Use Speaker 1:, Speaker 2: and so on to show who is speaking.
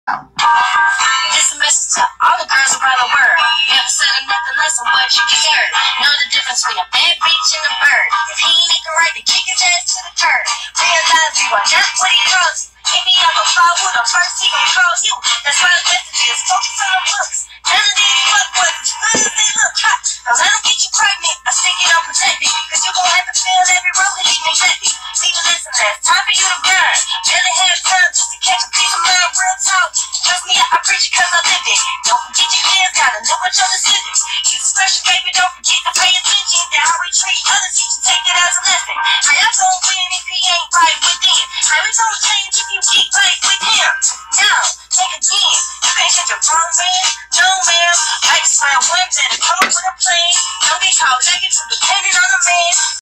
Speaker 1: This a message to all the girls around the world. Never said nothing less than what you deserve. Know the difference between a bad bitch and a bird. If he ain't acting right, then kick his ass to the curb. Realize you are not what he calls you. If he ever fall with him first, he gon' call you. That's why the message is focus on the books. None of these fuckboys as good as they look. Don't let them get you pregnant or stick it unprotected. Cause you gon' have to fill every room that you neglected. See the lesson that's time for you to burn. Barely have time just to catch a piece of mind. Real talk. Trust me, I preach it cause I live it. Don't forget your kids, gotta know what your decisions. You special, baby, don't forget to pay attention to how we treat others. You should take it as a lesson. How y'all gon' win if he ain't right within? How we gon' change if you get right with him? Now, think again. You can't change a wrong man. No, ma'am. I just find one better come up with a plan. Don't be called negative depending on the man.